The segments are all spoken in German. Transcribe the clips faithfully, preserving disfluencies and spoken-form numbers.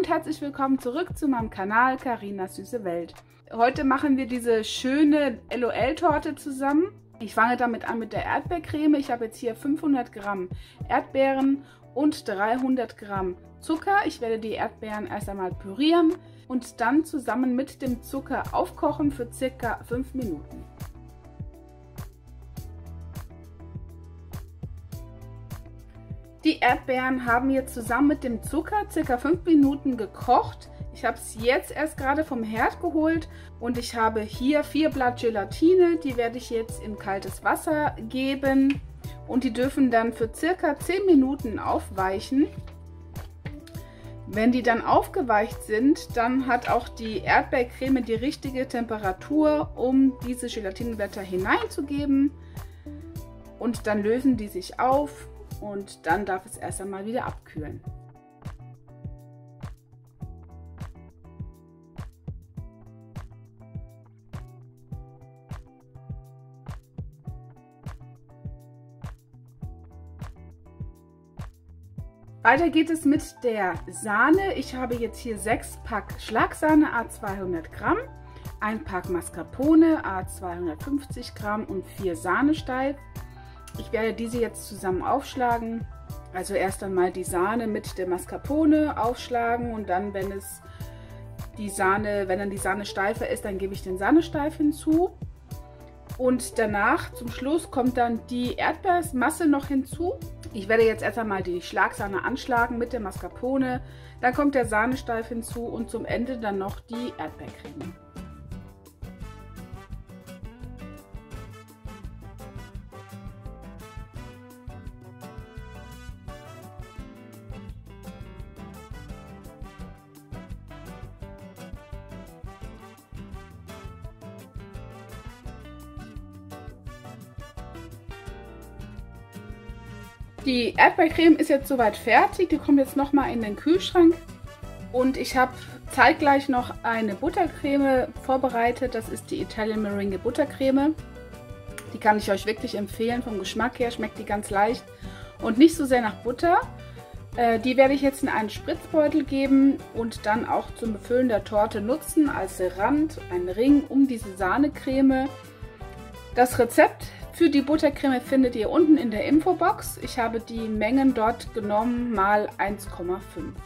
und herzlich willkommen zurück zu meinem Kanal Carinas süße Welt. Heute machen wir diese schöne L O L-Torte zusammen. Ich fange damit an mit der Erdbeercreme. Ich habe jetzt hier fünfhundert Gramm Erdbeeren und dreihundert Gramm Zucker. Ich werde die Erdbeeren erst einmal pürieren und dann zusammen mit dem Zucker aufkochen für circa fünf Minuten. Die Erdbeeren haben jetzt zusammen mit dem Zucker circa fünf Minuten gekocht. Ich habe es jetzt erst gerade vom Herd geholt und ich habe hier vier Blatt Gelatine. Die werde ich jetzt in kaltes Wasser geben und die dürfen dann für circa zehn Minuten aufweichen. Wenn die dann aufgeweicht sind, dann hat auch die Erdbeercreme die richtige Temperatur, um diese Gelatineblätter hineinzugeben. Und dann lösen die sich auf. Und dann darf es erst einmal wieder abkühlen. Weiter geht es mit der Sahne. Ich habe jetzt hier sechs Pack Schlagsahne à zweihundert Gramm, ein Pack Mascarpone à zweihundertfünfzig Gramm und vier Sahnesteig. Ich werde diese jetzt zusammen aufschlagen. Also erst einmal die Sahne mit der Mascarpone aufschlagen und dann, wenn es die Sahne, wenn dann die Sahne steifer ist, dann gebe ich den Sahnesteif hinzu. Und danach zum Schluss kommt dann die Erdbeermasse noch hinzu. Ich werde jetzt erst einmal die Schlagsahne anschlagen mit der Mascarpone. Dann kommt der Sahnesteif hinzu und zum Ende dann noch die Erdbeercreme. Die Erdbeercreme ist jetzt soweit fertig, die kommt jetzt nochmal in den Kühlschrank und ich habe zeitgleich noch eine Buttercreme vorbereitet, das ist die Italian Meringue Buttercreme. Die kann ich euch wirklich empfehlen, vom Geschmack her schmeckt die ganz leicht und nicht so sehr nach Butter. Äh, die werde ich jetzt in einen Spritzbeutel geben und dann auch zum Befüllen der Torte nutzen, als Rand, ein Ring um diese Sahnecreme. Das Rezept für die Buttercreme findet ihr unten in der Infobox. Ich habe die Mengen dort genommen mal eins Komma fünf.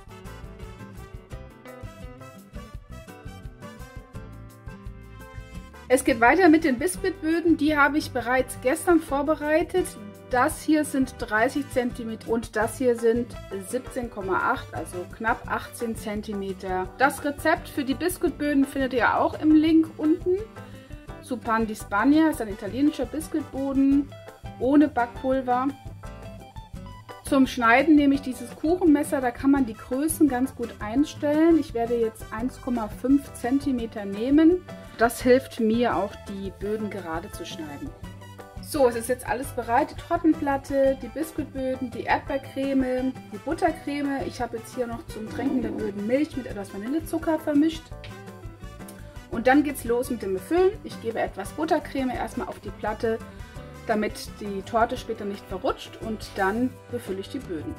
Es geht weiter mit den Biskuitböden. Die habe ich bereits gestern vorbereitet. Das hier sind dreißig Zentimeter und das hier sind siebzehn Komma acht, also knapp achtzehn Zentimeter. Das Rezept für die Biskuitböden findet ihr auch im Link unten. Zu Pan di Spagna ist ein italienischer Biskuitboden ohne Backpulver. Zum Schneiden nehme ich dieses Kuchenmesser, da kann man die Größen ganz gut einstellen. Ich werde jetzt eins Komma fünf Zentimeter nehmen. Das hilft mir auch, die Böden gerade zu schneiden. So, es ist jetzt alles bereit. Die Tortenplatte, die Biskuitböden, die Erdbeercreme, die Buttercreme. Ich habe jetzt hier noch zum Tränken der Böden Milch mit etwas Vanillezucker vermischt. Und dann geht's los mit dem Befüllen. Ich gebe etwas Buttercreme erstmal auf die Platte, damit die Torte später nicht verrutscht und dann befülle ich die Böden.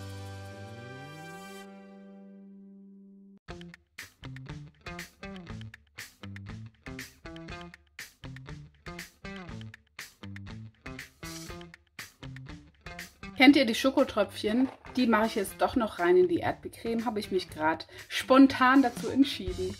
Kennt ihr die Schokotröpfchen? Die mache ich jetzt doch noch rein in die Erdbeercreme, habe ich mich gerade spontan dazu entschieden.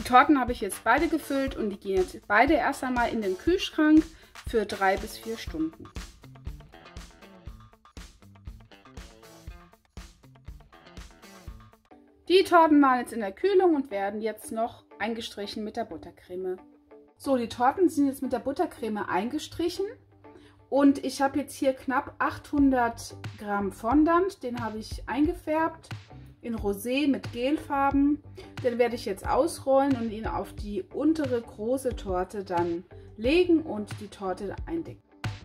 Torten habe ich jetzt beide gefüllt und die gehen jetzt beide erst einmal in den Kühlschrank für drei bis vier Stunden. Die Torten waren jetzt in der Kühlung und werden jetzt noch eingestrichen mit der Buttercreme. So, die Torten sind jetzt mit der Buttercreme eingestrichen und ich habe jetzt hier knapp achthundert Gramm Fondant, den habe ich eingefärbt in Rosé mit Gelfarben. Den werde ich jetzt ausrollen und ihn auf die untere große Torte dann legen und die Torte eindecken.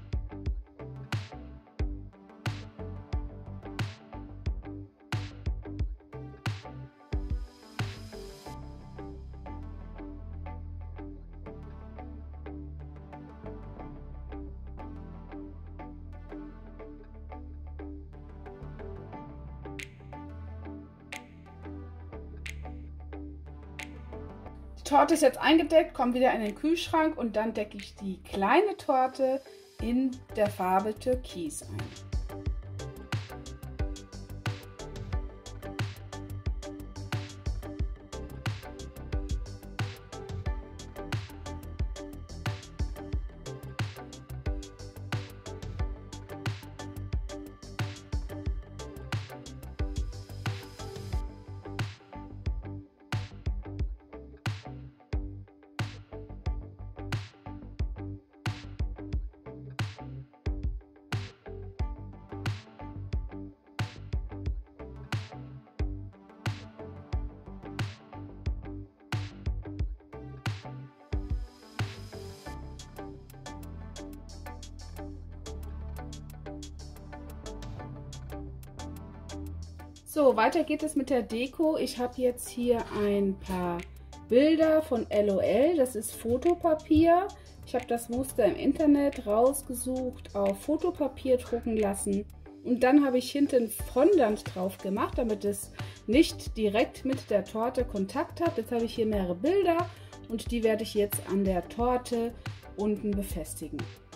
Die Torte ist jetzt eingedeckt, kommt wieder in den Kühlschrank und dann decke ich die kleine Torte in der Farbe Türkis ein. So, weiter geht es mit der Deko. Ich habe jetzt hier ein paar Bilder von L O L. Das ist Fotopapier. Ich habe das Muster im Internet rausgesucht, auf Fotopapier drucken lassen. Und dann habe ich hinten Fondant drauf gemacht, damit es nicht direkt mit der Torte Kontakt hat. Jetzt habe ich hier mehrere Bilder und die werde ich jetzt an der Torte unten befestigen.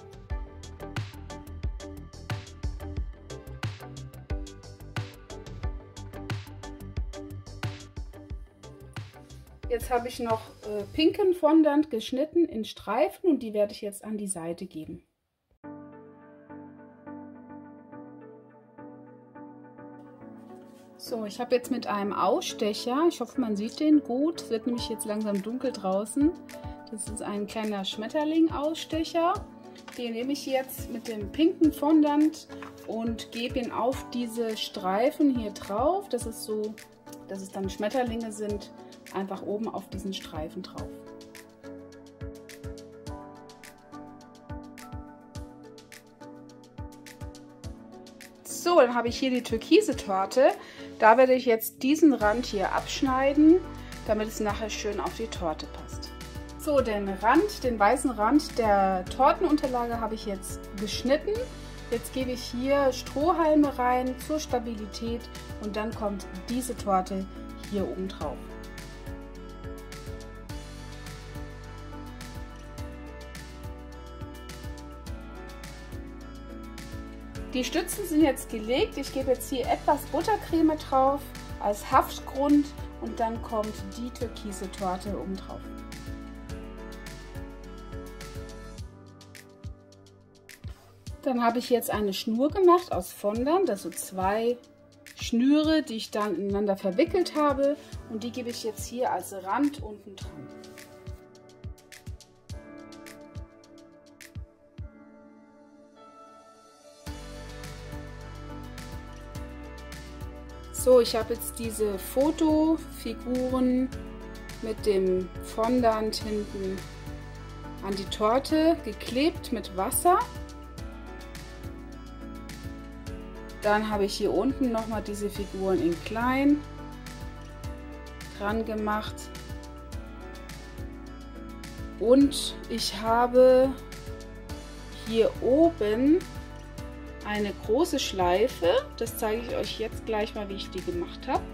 Jetzt habe ich noch äh, pinken Fondant geschnitten in Streifen und die werde ich jetzt an die Seite geben. So, ich habe jetzt mit einem Ausstecher, ich hoffe man sieht den gut, es wird nämlich jetzt langsam dunkel draußen. Das ist ein kleiner Schmetterling-Ausstecher. Den nehme ich jetzt mit dem pinken Fondant und gebe ihn auf diese Streifen hier drauf. Das ist so, dass es dann Schmetterlinge sind. Einfach oben auf diesen Streifen drauf. So, dann habe ich hier die türkise Torte. Da werde ich jetzt diesen Rand hier abschneiden, damit es nachher schön auf die Torte passt. So, den Rand, den weißen Rand der Tortenunterlage habe ich jetzt geschnitten. Jetzt gebe ich hier Strohhalme rein zur Stabilität und dann kommt diese Torte hier oben drauf. Die Stützen sind jetzt gelegt. Ich gebe jetzt hier etwas Buttercreme drauf als Haftgrund und dann kommt die türkise Torte oben drauf. Dann habe ich jetzt eine Schnur gemacht aus Fondant, also zwei Schnüre, die ich dann ineinander verwickelt habe und die gebe ich jetzt hier als Rand unten dran. So, ich habe jetzt diese Fotofiguren mit dem Fondant hinten an die Torte geklebt mit Wasser. Dann habe ich hier unten nochmal diese Figuren in klein dran gemacht. Und ich habe hier oben eine große Schleife, das zeige ich euch jetzt gleich mal, wie ich die gemacht habe.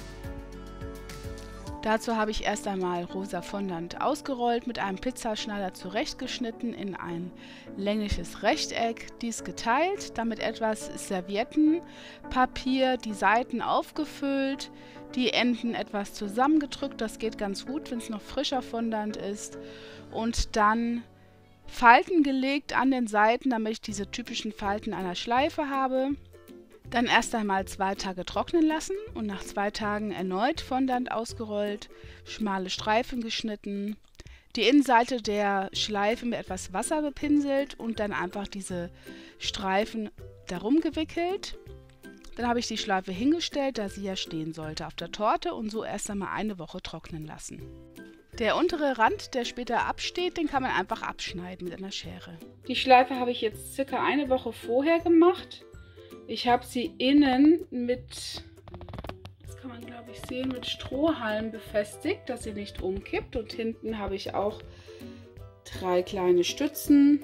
Dazu habe ich erst einmal rosa Fondant ausgerollt, mit einem Pizzaschneider zurechtgeschnitten in ein längliches Rechteck, dies geteilt, damit etwas Serviettenpapier, die Seiten aufgefüllt, die Enden etwas zusammengedrückt. Das geht ganz gut, wenn es noch frischer Fondant ist. Und dann Falten gelegt an den Seiten, damit ich diese typischen Falten einer Schleife habe. Dann erst einmal zwei Tage trocknen lassen und nach zwei Tagen erneut Fondant ausgerollt, schmale Streifen geschnitten, die Innenseite der Schleife mit etwas Wasser bepinselt und dann einfach diese Streifen darum gewickelt. Dann habe ich die Schleife hingestellt, da sie ja stehen sollte auf der Torte und so erst einmal eine Woche trocknen lassen. Der untere Rand, der später absteht, den kann man einfach abschneiden mit einer Schere. Die Schleife habe ich jetzt circa eine Woche vorher gemacht. Ich habe sie innen mit, das kann man glaube ich sehen, mit Strohhalm befestigt, dass sie nicht umkippt. Und hinten habe ich auch drei kleine Stützen,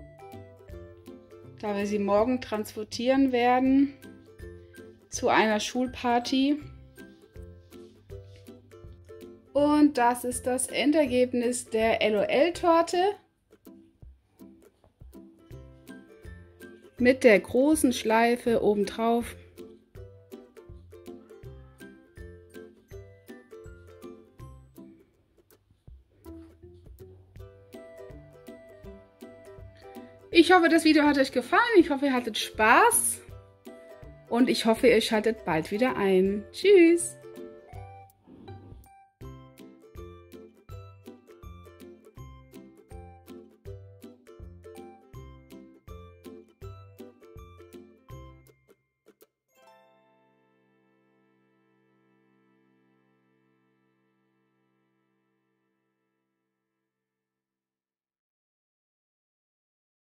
da wir sie morgen transportieren werden zu einer Schulparty. Und das ist das Endergebnis der L O L-Torte mit der großen Schleife obendrauf. Ich hoffe, das Video hat euch gefallen. Ich hoffe, ihr hattet Spaß. Und ich hoffe, ihr schaltet bald wieder ein. Tschüss!